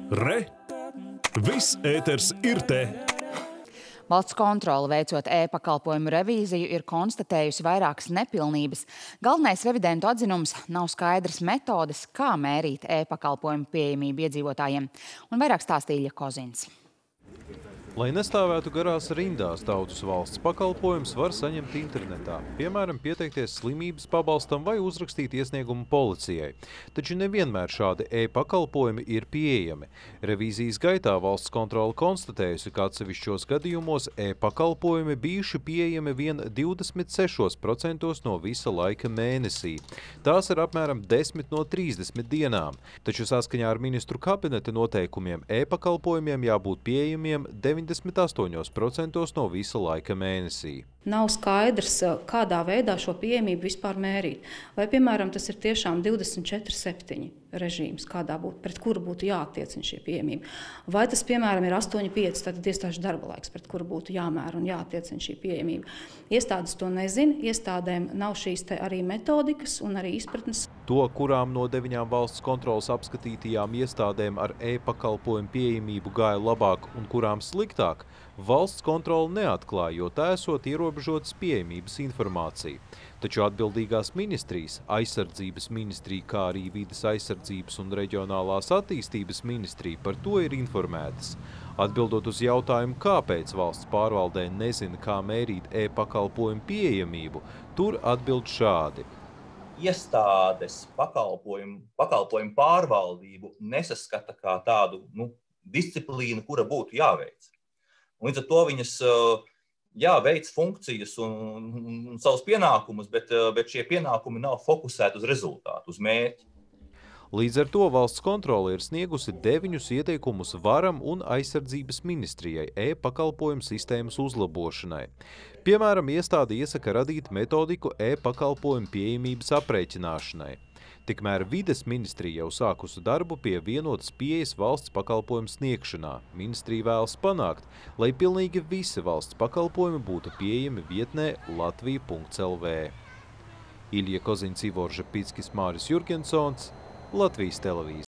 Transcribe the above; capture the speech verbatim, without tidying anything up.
Re! Viss ēters ir te! Valsts kontrole veicot e-pakalpojumu revīziju ir konstatējusi vairākas nepilnības. Galvenais revidentu atzinums – nav skaidras metodes, kā mērīt e-pakalpojumu pieejamību iedzīvotājiem. Un vairāk stāstīja Kozins. Lai nestāvētu garās rindās, daudzus valsts pakalpojumus var saņemt internetā. Piemēram, pieteikties slimības pabalstam vai uzrakstīt iesniegumu policijai. Taču nevienmēr šādi e-pakalpojumi ir pieejami. Revīzijas gaitā valsts kontrole konstatējusi, ka atsevišķos gadījumos e-pakalpojumi bijuši pieejami vien divdesmit sešos procentos no visa laika mēnesī. Tās ir apmēram desmit no trīsdesmit dienām. Taču saskaņā ar ministru kabineta noteikumiem e-pakalpojumiem jābūt pieejamiem deviņdesmit astoņos procentos no visa laika mēnesī. Nav skaidrs, kādā veidā šo pieejamību vispār mērīt. Vai, piemēram, tas ir tiešām divdesmit četri septiņi režīms, kādā būtu, pret kuru būtu jāattiecina šī pieejamība. Vai tas, piemēram, ir astoņi pieci, tātad iestāžu darba laiks, pret kuru būtu jāmēra un jāattiecina šī pieejamība. Iestādes to nezina, iestādēm nav šīs te arī metodikas un arī izpratnes. To, kurām no deviņām valsts kontrolas apskatītajām iestādēm ar e-pakalpojumu pieejamību gāja labāk un kurām sliktāk, valsts kontrole neatklāja, jo tā esot ierobežotas pieejamības informācija. Taču atbildīgās ministrijas, aizsardzības ministrija, kā arī vides aizsardzības un reģionālās attīstības ministrija par to ir informētas. Atbildot uz jautājumu, kāpēc valsts pārvaldē nezina, kā mērīt e-pakalpojumu pieejamību, tur atbild šādi. Iestādes pakalpojumu, pakalpojumu pārvaldību nesaskata kā tādu nu, disciplīnu, kura būtu jāveic. Un līdz ar to viņas jā, veic funkcijas un, un, un savus pienākumus, bet, bet šie pienākumi nav fokusēti uz rezultātu, uz mērķi. Līdz ar to valsts kontrole ir sniegusi deviņus ieteikumus varam un aizsardzības ministrijai e-pakalpojumu sistēmas uzlabošanai. Piemēram, iestāde iesaka radīt metodiku e-pakalpojumu pieejamības aprēķināšanai. Tikmēr vides ministrija jau sākusi darbu pie vienotas pieejas valsts pakalpojumu sniegšanā. Ministrija vēlas panākt, lai pilnīgi visi valsts pakalpojumi būtu pieejami vietnē latvija punkts l v. Ilja Kozins, Ivors Žepickis, Māris Jurgensons, Latvijas televīzija.